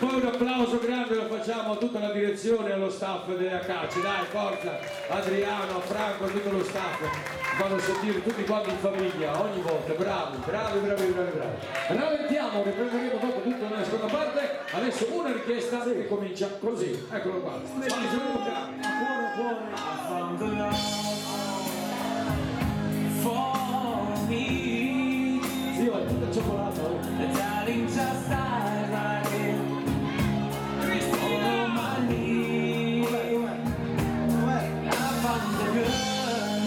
Poi un applauso grande lo facciamo a tutta la direzione e allo staff delle Acacie, dai, forza, Adriano, Franco, tutto lo staff, fanno sentire tutti quanti in famiglia, ogni volta, bravi. Rallentiamo, riprenderemo dopo tutta una seconda parte, adesso una richiesta che comincia così, eccolo qua. Zio, è tutta cioccolata. Darling, just dive right in. On my knees, I found the good,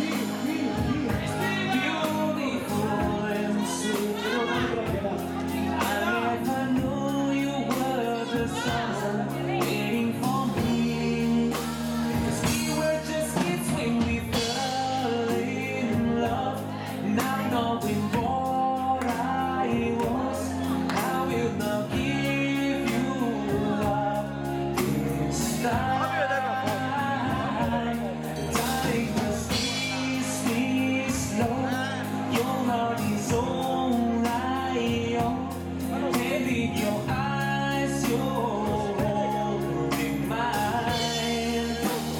beautiful and sweet. I never knew you were the sun waiting for me. 'Cause we were just kids when we fell in love, not knowing what I was. I will not give you up this time. Darling, just kiss me slow. Your heart is all I own. And in your eyes, you're holding mine.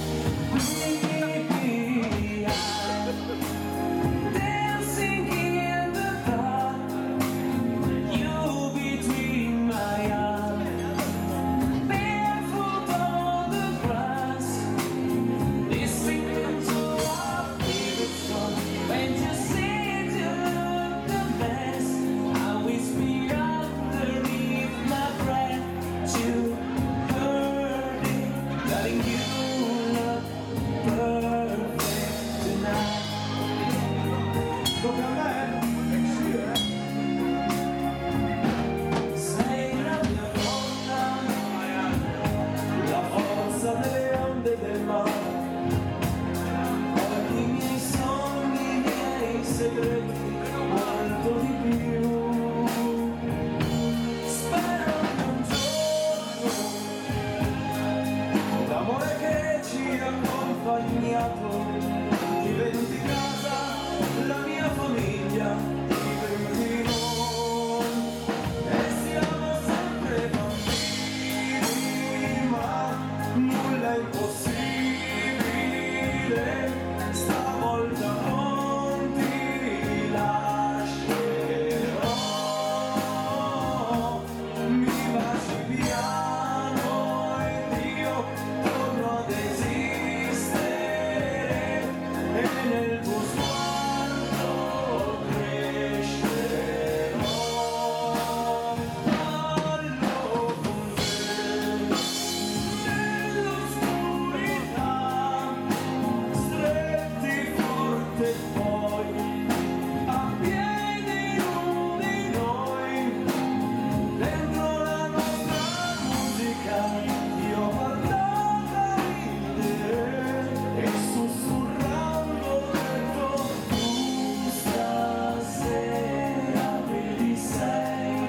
Baby, I'm dancing in the dark. You between my arms, barefoot on the grass, listening to our favorite song. When you said you look the best, I whisper underneath my breath to heard it, darling, you look perfect tonight. Tocca a me? Sei la mia donna, la forza delle onde del mare. Ogni miei sogni, i miei segreti, molto di più. Spero che un giorno l'amore che ci ha accompagnato diventi casa, la mia famiglia, diventi noi. E siamo sempre bambini, ma nulla è impossibile. Stavolta non ti lascerò. Mi baci piano ed io torno ad esistere. E nel tuo sguardo crescerò. Ballo con te nell'oscurità, stretti forte e poi a piedi nudi noi, dentro la nostra musica. Io guardavo ridere e sussurrando ho detto: tu stasera vedi sei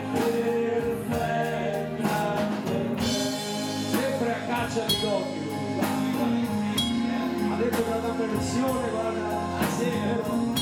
perfetta per me. Sempre a caccia di doppio. Ha detto che la versione, guarda, a